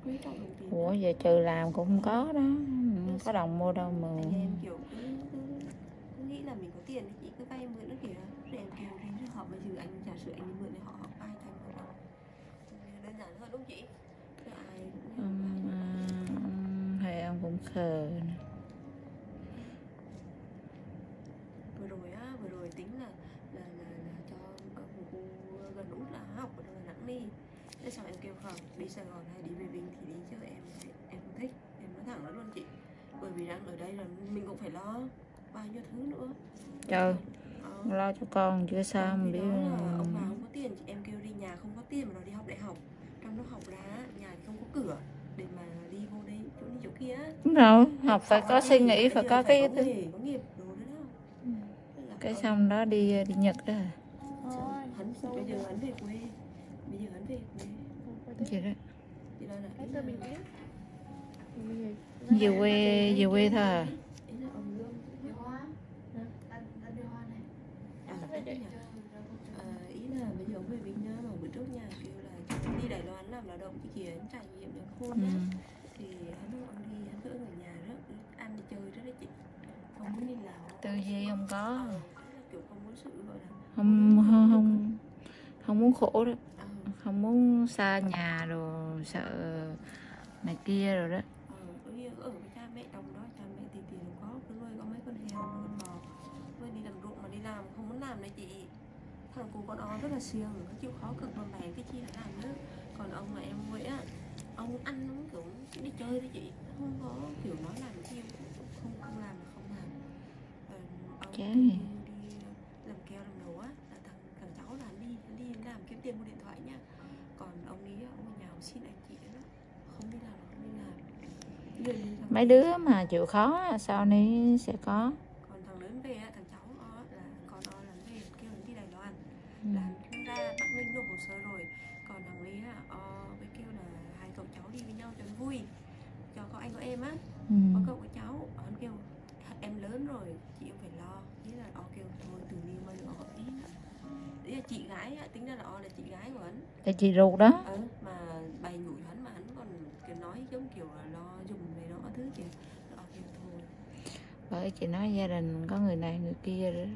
quý trọng đồng tiền. Ủa giờ trừ làm cũng không có đó, không có đồng mua đâu mà. Anh em kiểu cứ nghĩ là mình có tiền thì chị cứ vay em mượn nó kìa, rồi em kêu đi cho họ, bây giờ anh giả sử anh đi mượn thì họ học ai thành họ đâu, đơn giản hơn đúng không chị? Chứ ai cũng Hay ông cũng khờ nè. vừa rồi tính là cho con cô gần út là học ở Đà Nẵng đi. Thế sao em kêu không, đi Sài Gòn hay đi về Vinh thì đi, chứ em không thích, em nói thẳng đó luôn chị. Bởi vì đang ở đây là mình cũng phải lo bao nhiêu thứ nữa. Trời, lo cho con chưa sao mà biết. Ông bà không có tiền, chị em kêu đi, nhà không có tiền mà nó đi học đại học, trong nó học ra nhà thì không có cửa để mà đi vô đây chỗ đi chỗ kia. Đúng rồi, học phải có suy nghĩ, phải có cái có nghiệp đồ đó đó. Cái xong đó đi Nhật đó. Hắn bây giờ hắn về quê, Chị đó. Chị nói là về quê thôi à? Ý là bây giờ ông về Vinh mà bữa trước nhà kêu là đi Đài Loan làm lao động cái gì hắn trải nghiệm được khôn á, thì hắn đi hắn cứ ở nhà rất ăn đi chơi rất đấy chị, không muốn đi làm. Tư duy không có, kiểu không muốn sự gọi là không muốn khổ đó, không muốn xa nhà rồi sợ này kia rồi đó. Ở với cha mẹ trong đó, cha mẹ thì tiền có, cứ nuôi có mấy con heo con bò, nuôi đi làm ruộng mà đi làm không muốn làm đấy chị. Thằng cu con ó rất là siêng, nó chịu khó cực mà bẻ cái chi đã làm nữa. Còn ông mà em nuôi á, ông ăn nó kiểu đi chơi đấy chị, không có kiểu nói làm cái gì không làm là không làm. Ông đi làm keo làm đồ á, là thằng cháu là đi làm kiếm tiền mua điện thoại nha. Còn ông đi ông ở nhà ông xin anh chị đó, không đi làm là không đi làm. Mấy đứa mà chịu khó sau này sẽ có. Còn thằng lớn về á, thằng cháu nó là con nó là về kêu nó đi Đài Loan, là ra Bắc Ninh nộp hồ sơ rồi. Còn thằng Lý á, với kêu là hai cậu cháu đi với nhau cho nó vui, cho có anh có em á, có cậu có cháu. Hắn kêu em lớn rồi chị không phải lo, ý là kêu thôi từ đi mà nữa tí. Ý là chị gái á, tính ra là là chị gái của hắn, là chị ruột đó. mà bày nhủi hắn, mà hắn còn kiểu nói giống kiểu là lo dùng này đó thứ kìa. Kêu thôi. Bởi chị nói gia đình có người này người kia rồi.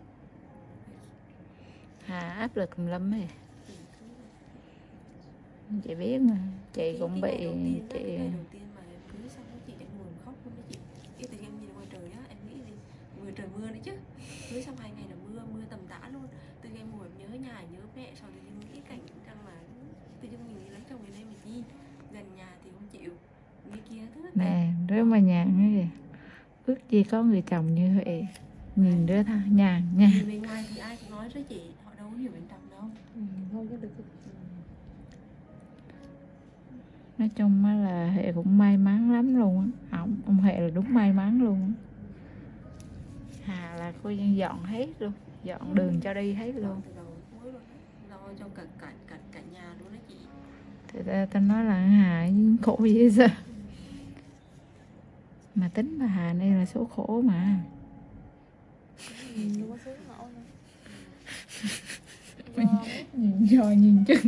Hà áp lực lắm ấy. Chị biết mà, chị cũng bị chị. Ngày đầu tiên mà em cưới xong chị em ngồi khóc luôn đó chị. Cái tự em nhìn ngoài trời á, em nghĩ đi, ngoài trời mưa đấy chứ. Cưới xong 2 ngày là mưa tầm tã luôn. Tự em ngồi nhớ nhà, nhớ mẹ, sau thì em nghĩ cảnh rằng là tự nhiên mình lấy chồng người đây mà chi, gần nhà thì không chịu, người kia thứ nè, đứa mà nhàn như vậy, ước gì có người chồng như vậy. Nhìn đứa thằng nhàn nha. Bên ngoài thì ai cũng nói với chị, họ đâu có hiểu bên trong đâu. Thôi chứ được. Nói chung là Hệ cũng may mắn lắm luôn á. Ông Hệ là đúng may mắn luôn á. Hà là cô dọn hết luôn, dọn đường cho đi hết luôn. Lo cho cả nhà luôn đó chị. Thì ta nói là Hà khổ gì sao? Mà tính bà Hà này là số khổ mà. Nhìn giò nhìn chân.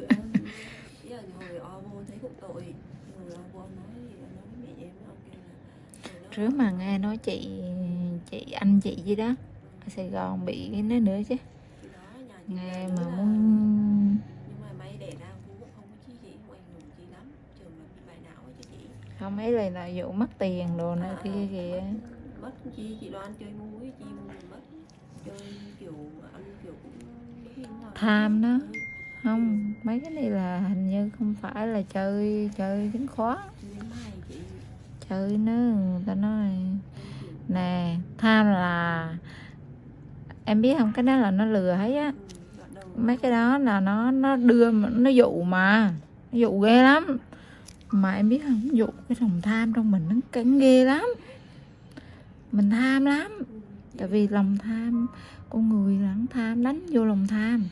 Trước mà nghe nói anh chị gì đó ở Sài Gòn bị cái đó nữa chứ. Nghe mà muốn. Nhưng mà may đẻ ra cũng không có chi gì, không ảnh hưởng gì lắm, trường là bị bại não ấy chứ chị. Không, ấy là vụ mất tiền đồ nữa kia kìa. Mất chi chị Loan chơi muối, chi mua mất. Chơi kiểu ăn kiểu cũng tham đó. Không, mấy cái này là hình như không phải là chơi chứng khoán. Chơi nó người ta nói nè, tham là em biết không, cái đó là nó lừa hết á. Mấy cái đó là nó đưa nó dụ mà, nó dụ ghê lắm. Mà em biết không, dụ cái lòng tham trong mình nó cắn ghê lắm. Mình tham lắm. Tại vì lòng tham, con người là nó tham, đánh vô lòng tham.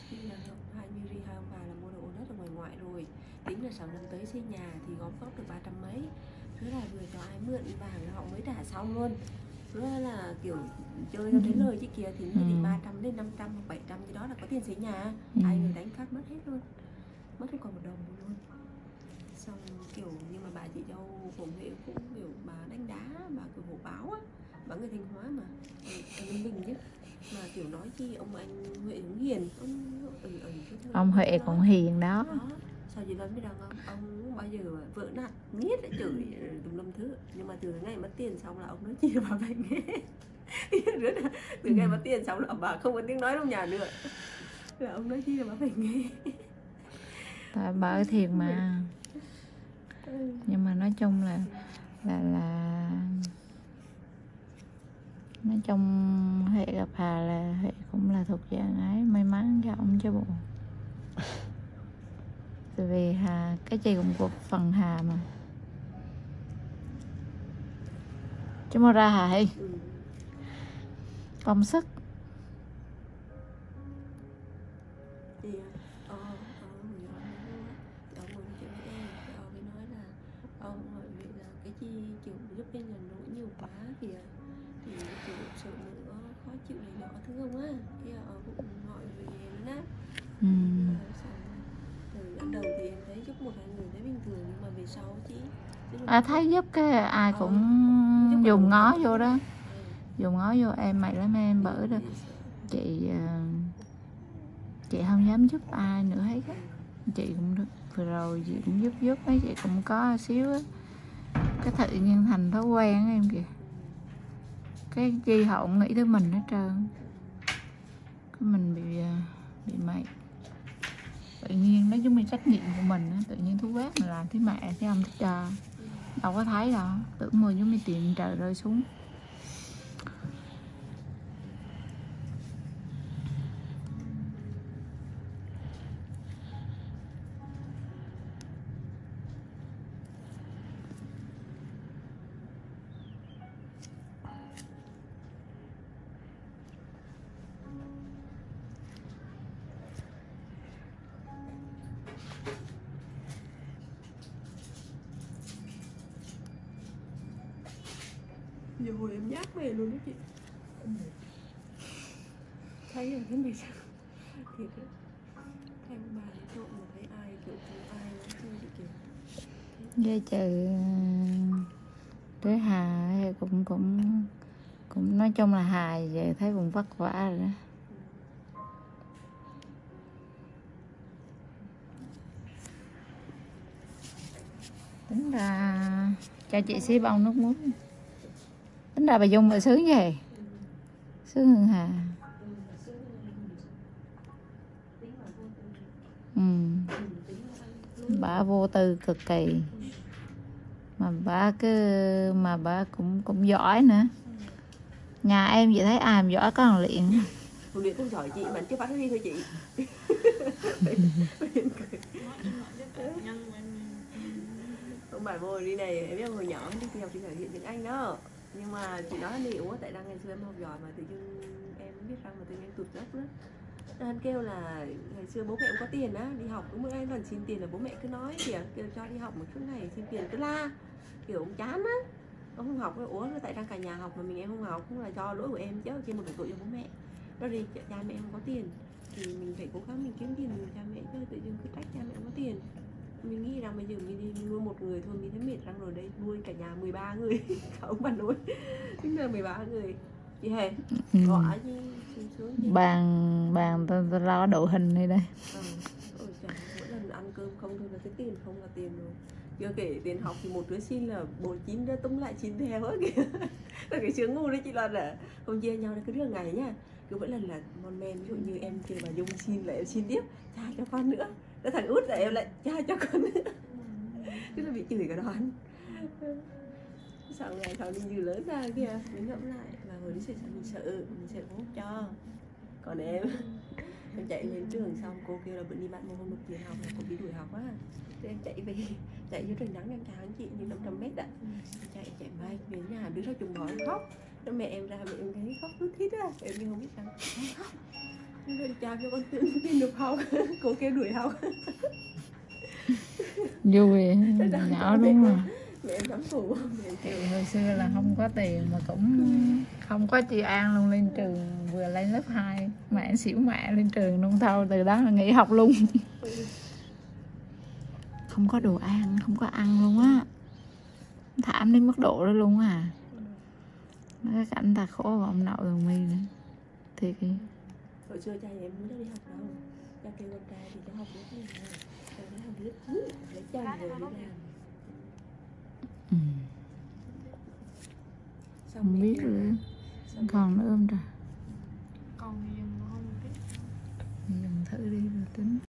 Tính là 6 năm tới xây nhà thì góp được 300 mấy. Thế là vừa cho ai mượn vàng họ mới trả xong luôn. Thế là kiểu chơi theo đến lời chứ kìa thì mới đi 300 đến 500 hoặc 700 gì đó là có tiền xây nhà. Ai người đánh phát mất hết luôn. Mất hết còn 1 đồng luôn. Xong kiểu nhưng mà bà chị dâu của Huệ cũng kiểu bà đánh đá, bà kiểu hổ báo á, bà người Thanh Hóa mà ở Ninh Bình chứ, mà kiểu nói chi ông anh Huệ cũng hiền, ông Huệ cũng hiền đó. Sao chị nói biết đâu không, ông bao giờ vợ nạt miết lại chửi tùm lum thứ, nhưng mà từ ngày mất tiền xong là ông nói chi bà phải nghe. Từ ngày mất tiền xong là bà không có tiếng nói trong nhà nữa, là ông nói chi là bà phải nghe. Tại bà ở thiền mà. Nhưng mà nói chung là nói chung Huệ gặp Hà là Huệ cũng là thuộc dạng ấy may mắn cho ông chứ bộ. Tại vì Hà cái gì cũng một phần Hà mà. Chứ mà ra Hà hay công sức. Thì ông ngồi nói chuyện với em, ông mới nói là ông hỏi Huệ là cái chi kiểu giúp bên nhà nỗi nhiều quá kìa, thì kiểu sợ nữa khó chịu này nọ thứ không á, thì ông cũng hỏi về em đó. Từ ban đầu thì em thấy giúp một hai người thấy bình thường, nhưng mà về sau chị thấy giúp cái ai cũng dùng ngó vô đó, dùng ngó vô em mày lắm em bởi đó. Chị không dám giúp ai nữa hết á. Chị cũng được vừa rồi chị cũng giúp mấy chị cũng có xíu á, cái tự nhiên thành thói quen em kìa, cái chi họ cũng nghĩ tới mình hết trơn, cái mình bị mệt. Tự nhiên nói chung mình trách nhiệm của mình á, tự nhiên thú quét mình làm thấy mẹ thấy ông thích cho, đâu có thấy đâu, tưởng mười giống như tiền trời rơi xuống. Nhiều hồi em nhát về luôn đó chị. Thấy rồi thấy mày sao thiệt đấy, thấy bà trộn mà thấy ai kiểu không ai nói chơi chị kiểu Với trừ tới Hà cũng nói chung là Hà giờ thấy cũng vất vả rồi đó. Tính ra cho chị xí bông nước muối. Tính ra bà Dung bà sướng gì, sướng hơn Hà. Bà vô tư cực kỳ, mà bà cũng giỏi nữa. Nhà em vậy thấy ai mà giỏi có thằng Luyện. Thằng Luyện không giỏi chị, bạn chưa bắt nó đi thôi chị. Ông bà vô đi này, em biết hồi nhỏ đi học thì phải hiện tiếng Anh đó, nhưng mà chị nói là liệu á, tại đang ngày xưa em học giỏi mà tự dưng em biết rằng mà tự nhiên em tụt dốc nữa. Anh kêu là ngày xưa bố mẹ em có tiền á, đi học cũng mỗi anh toàn xin tiền là bố mẹ cứ nói kìa, kêu cho đi học một chút này xin tiền cứ la, kiểu ông chán á, ông không học. Ủa tại đang cả nhà học mà mình em không học, cũng là do lỗi của em chứ, trên một đổ tội cho bố mẹ. Đó đi cha mẹ không có tiền thì mình phải cố gắng mình kiếm tiền cho cha mẹ, chứ tự dưng cứ trách cha mẹ không có tiền. Mình nghĩ rằng bây giờ mình đi nuôi một người thôi mình thấy mệt răng rồi, đây nuôi cả nhà 13 người cả ông bà nội tính là 13 người chị Hề gọi chứ xuống bàn ta lo độ hình này đây. Mỗi lần ăn cơm không thôi là cái tiền không là tiền rồi, chưa kể tiền học thì một đứa xin là 4-9 đứa tung lại 9 theo hết kìa. Là cái sướng ngu đấy chị Loan à, không chia nhau cứ đường ngày nhá, cứ mỗi lần là mon men, ví dụ như em kêu bà Dung xin là em xin tiếp, cha cho con nữa, cái thằng út là em lại cha cho con nữa. Tức là bị chửi cả đoàn. Sau ngày sau đi như lớn ra kìa mình ngẫm lại là hồi đi xảy ra mình sợ bố cho. Còn em chạy lên trường xong cô kêu là bữa đi bạn môn không được tiền học là cô bị đuổi học á, thì em chạy về, chạy dưới trời nắng em chào anh chị như 500 mét ạ, chạy mai về nhà đứa ra chùm gói khóc, nó mẹ em ra mẹ em thấy khóc rút thít á, em như không biết sao khóc, nên chào cho con tiền được học. Cô kêu đuổi học. Vui nhỏ đúng không? Mẹ em cắm thủ. Hồi xưa là không có tiền mà cũng không có chị An luôn, lên trường vừa lên lớp 2 mẹ xỉu mẹ lên trường luôn, thôi từ đó là nghỉ học luôn. không có đồ ăn, không có ăn luôn á, thảm đến mức độ đó luôn à. Cái cảnh ta khổ của ông nội thằng My nữa thiệt đi. Hồi xưa cha em muốn cho đi học đâu, cha kêu con trai thì cho học lớp này, cha đi học lớp lấy chồng rồi đi làm. Ừ. Xong Không mẹ biết kêu là- nữa, xong còn nữa không trời. Còn thì dừng không biết. Dùng thử đi rồi tính.